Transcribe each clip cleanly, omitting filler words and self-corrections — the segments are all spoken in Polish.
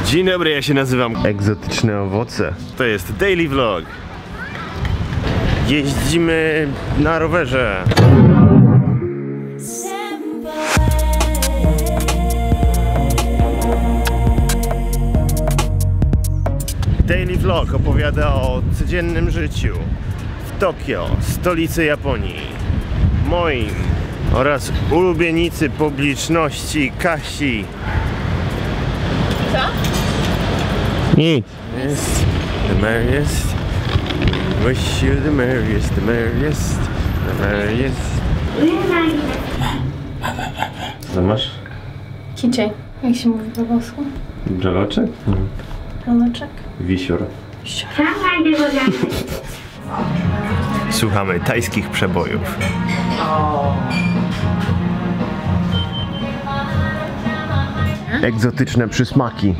Dzień dobry, ja się nazywam Egzotyczne Owoce. To jest daily vlog. Jeździmy na rowerze. Daily vlog opowiada o codziennym życiu w Tokio, stolicy Japonii, moim oraz ulubienicy publiczności Kasi. Co? Nic. Yes, the merriest. Wish you the merriest, the merriest, the merriest. Co masz? Kiczej. Jak się mówi po polsku? Breloczek? Breloczek? Wisior. Słuchamy tajskich przebojów. Egzotyczne przysmaki.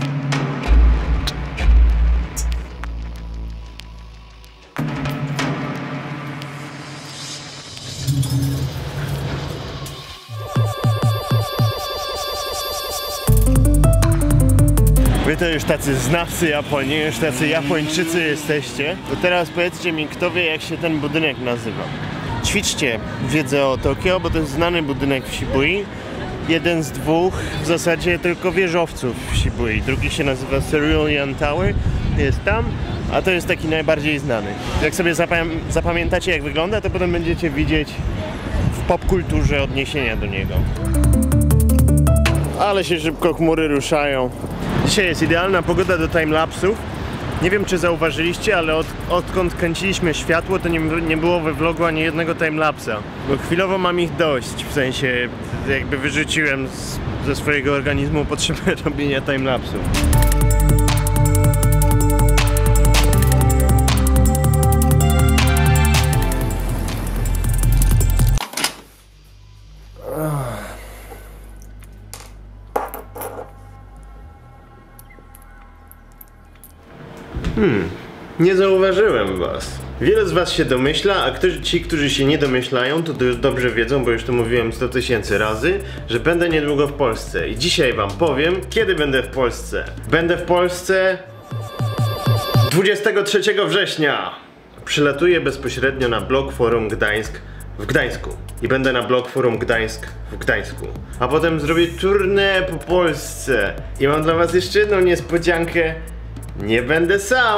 Wy to już tacy znawcy Japonii, już tacy Japończycy jesteście. To teraz powiedzcie mi, kto wie, jak się ten budynek nazywa. Ćwiczcie wiedzę o Tokio, bo to jest znany budynek w Shibui. Jeden z dwóch w zasadzie tylko wieżowców w Shibui. Drugi się nazywa Cerulean Tower, jest tam, a to jest taki najbardziej znany. Jak sobie zapamiętacie, jak wygląda, to potem będziecie widzieć w popkulturze odniesienia do niego. Ale się szybko chmury ruszają. Dzisiaj jest idealna pogoda do timelapsów. Nie wiem, czy zauważyliście, ale odkąd kręciliśmy światło, to nie było we vlogu ani jednego timelapsa. Bo chwilowo mam ich dość, w sensie jakby wyrzuciłem ze swojego organizmu potrzebę robienia timelapsów. Nie zauważyłem was. Wiele z was się domyśla, a ci, którzy się nie domyślają, to już dobrze wiedzą, bo już to mówiłem 100 000 razy, że będę niedługo w Polsce. I dzisiaj wam powiem, kiedy będę w Polsce. Będę w Polsce 23 września. Przylatuję bezpośrednio na Blog Forum Gdańsk w Gdańsku. I będę na Blog Forum Gdańsk w Gdańsku. A potem zrobię tournée po Polsce. I mam dla was jeszcze jedną niespodziankę. Nie będę sam.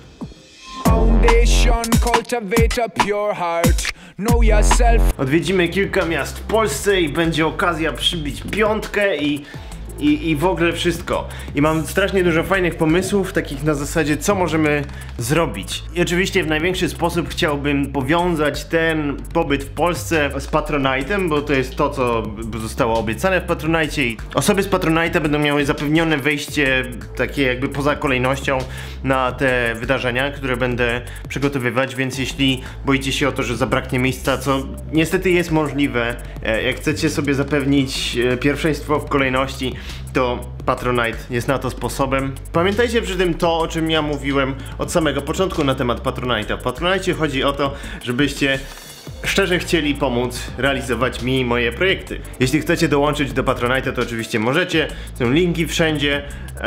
Odwiedzimy kilka miast w Polsce i będzie okazja przybić piątkę i w ogóle wszystko. I mam strasznie dużo fajnych pomysłów, takich na zasadzie, co możemy zrobić. I oczywiście w największy sposób chciałbym powiązać ten pobyt w Polsce z Patronite'em, bo to jest to, co zostało obiecane w Patronite i osoby z Patronite'a będą miały zapewnione wejście takie jakby poza kolejnością na te wydarzenia, które będę przygotowywać, więc jeśli boicie się o to, że zabraknie miejsca, co niestety jest możliwe, jak chcecie sobie zapewnić pierwszeństwo w kolejności, to Patronite jest na to sposobem. Pamiętajcie przy tym to, o czym ja mówiłem od samego początku na temat Patronite'a. W Patronite chodzi o to, żebyście szczerze chcieli pomóc realizować mi moje projekty. Jeśli chcecie dołączyć do Patronite'a, to oczywiście możecie. Są linki wszędzie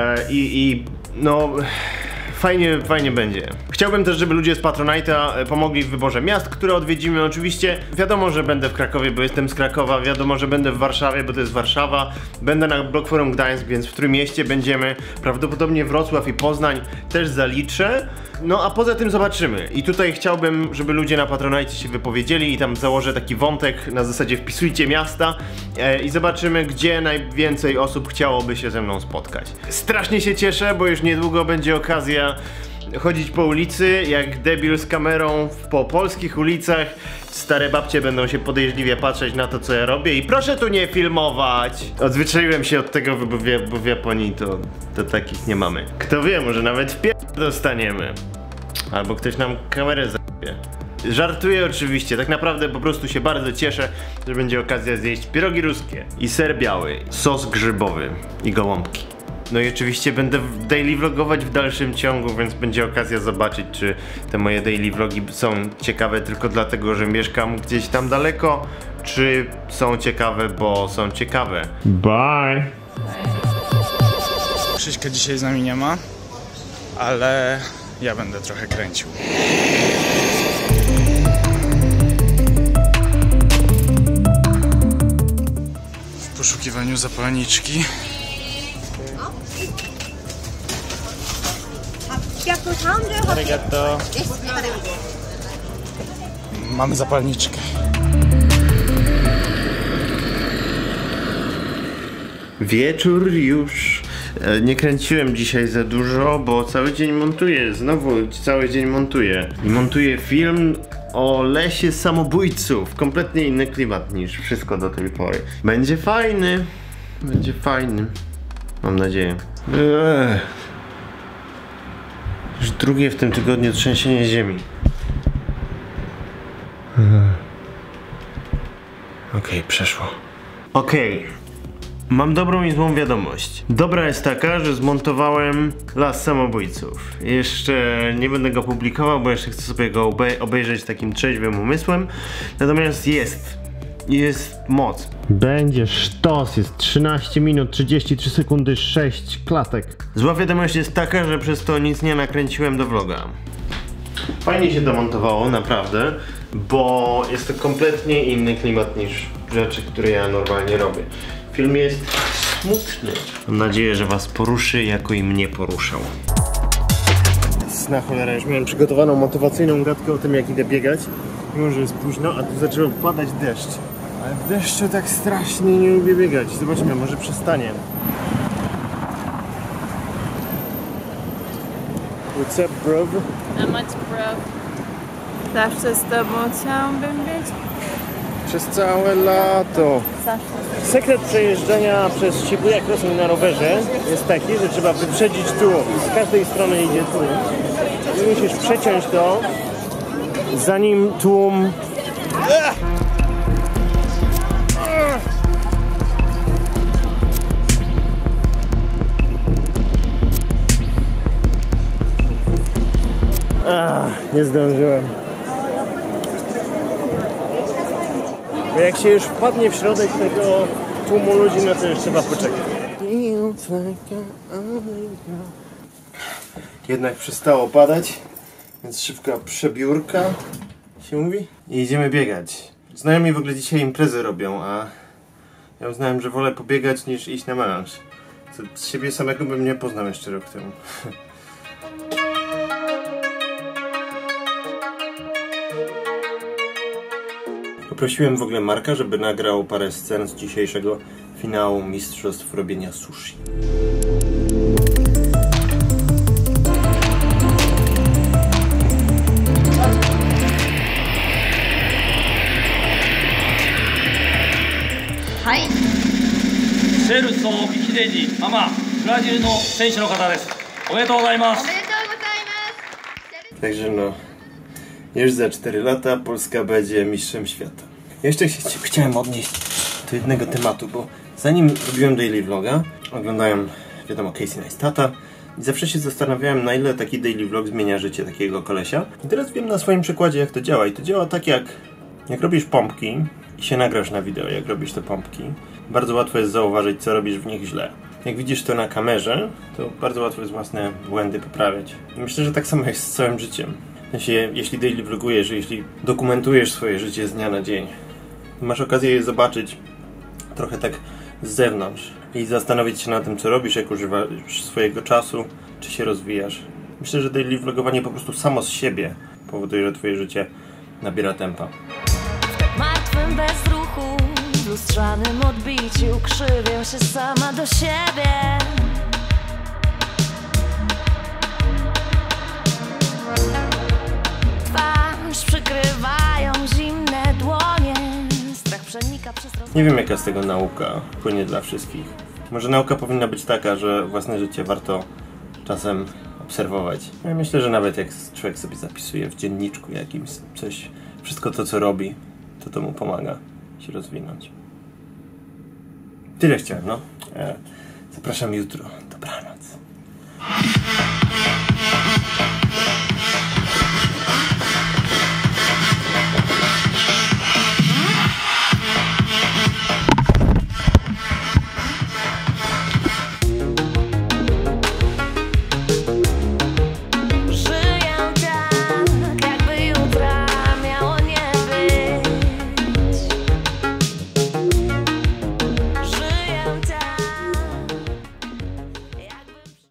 no... Fajnie będzie. Chciałbym też, żeby ludzie z Patronite'a pomogli w wyborze miast, które odwiedzimy. Oczywiście wiadomo, że będę w Krakowie, bo jestem z Krakowa. Wiadomo, że będę w Warszawie, bo to jest Warszawa. Będę na Blog Forum Gdańsk, więc w Trójmieście będziemy. Prawdopodobnie Wrocław i Poznań też zaliczę. No a poza tym zobaczymy. I tutaj chciałbym, żeby ludzie na Patronite się wypowiedzieli i tam założę taki wątek na zasadzie wpisujcie miasta i zobaczymy, gdzie najwięcej osób chciałoby się ze mną spotkać. Strasznie się cieszę, bo już niedługo będzie okazja chodzić po ulicy jak debil z kamerą po polskich ulicach. Stare babcie będą się podejrzliwie patrzeć na to, co ja robię i proszę tu nie filmować! Odzwyczaiłem się od tego, bo w Japonii to takich nie mamy. Kto wie, może nawet w dostaniemy. Albo ktoś nam kamerę zajebie. Żartuję oczywiście, tak naprawdę po prostu się bardzo cieszę, że będzie okazja zjeść pierogi ruskie i ser biały, sos grzybowy i gołąbki. No i oczywiście będę daily vlogować w dalszym ciągu, więc będzie okazja zobaczyć, czy te moje daily vlogi są ciekawe tylko dlatego, że mieszkam gdzieś tam daleko, czy są ciekawe, bo są ciekawe. Bye! Krzyśka dzisiaj z nami nie ma, ale ja będę trochę kręcił. W poszukiwaniu zapalniczki. Arigato. Mamy zapalniczkę. Wieczór już. Nie kręciłem dzisiaj za dużo, bo cały dzień montuję. Znowu cały dzień montuję. I montuję film o lesie samobójców. Kompletnie inny klimat niż wszystko do tej pory. Będzie fajny. Będzie fajny. Mam nadzieję. Już drugie w tym tygodniu trzęsienie ziemi. Okej, przeszło. Okej. Mam dobrą i złą wiadomość. Dobra jest taka, że zmontowałem Las Samobójców. Jeszcze nie będę go publikował, bo jeszcze chcę sobie go obejrzeć takim trzeźwym umysłem. Natomiast jest moc. Będzie sztos, jest 13 minut, 33 sekundy, 6 klatek. Zła wiadomość jest taka, że przez to nic nie nakręciłem do vloga. Fajnie się to montowało, naprawdę, bo jest to kompletnie inny klimat niż rzeczy, które ja normalnie robię. Film jest smutny. Mam nadzieję, że was poruszy, jako i mnie poruszał. Na cholerę, już miałem przygotowaną motywacyjną gadkę o tym, jak idę biegać. Mimo, że jest późno, a tu zaczął padać deszcz. Ale w deszczu tak strasznie nie lubię biegać. Zobaczmy, może przestanie. What's up, bro? Not much, bro. Zawsze z tobą chciałabym być. Przez całe lato. Sekret przejeżdżania przez Shibuya Crossing na rowerze jest taki, że trzeba wyprzedzić tłum. Z każdej strony idzie tłum. I musisz przeciąć to, zanim tłum... Nie zdążyłem. Bo jak się już wpadnie w środek tego tłumu ludzi, no to już trzeba poczekać. Jednak przestało padać, więc szybka przebiórka się mówi i idziemy biegać. Znajomi w ogóle dzisiaj imprezy robią, a ja uznałem, że wolę pobiegać niż iść na melanż. Co z siebie samego bym nie poznał jeszcze rok temu. Poprosiłem w ogóle Marka, żeby nagrał parę scen z dzisiejszego finału mistrzostw robienia sushi. Hej! シェルソー・ヒデニ、ママ、ブラジルの選手の方です。おめでとうございます。 Także no, już za 4 lata Polska będzie mistrzem świata. Jeszcze chciałem odnieść do jednego tematu, bo zanim robiłem daily vloga, oglądałem, wiadomo, Casey Neistata i zawsze się zastanawiałem, na ile taki daily vlog zmienia życie takiego kolesia. I teraz wiem na swoim przykładzie, jak to działa. I to działa tak, jak robisz pompki i się nagrasz na wideo, jak robisz te pompki. Bardzo łatwo jest zauważyć, co robisz w nich źle. Jak widzisz to na kamerze, to bardzo łatwo jest własne błędy poprawiać. I myślę, że tak samo jest z całym życiem. W sensie, jeśli daily vlogujesz, jeśli dokumentujesz swoje życie z dnia na dzień, masz okazję je zobaczyć trochę tak z zewnątrz i zastanowić się na tym, co robisz, jak używasz swojego czasu, czy się rozwijasz. Myślę, że daily vlogowanie po prostu samo z siebie powoduje, że twoje życie nabiera tempa. Martwym bezruchu, w lustrzanym odbiciu krzywię się sama do siebie. Twarz przykrywają zimne dłonie. Strach przenika przez rozmowę. Nie wiem, jaka z tego nauka płynie dla wszystkich. Może nauka powinna być taka, że własne życie warto czasem obserwować. Ja myślę, że nawet jak człowiek sobie zapisuje w dzienniczku jakimś coś, wszystko to, co robi, to mu pomaga się rozwinąć. Tyle chciałem, no. Zapraszam jutro. Dobranoc.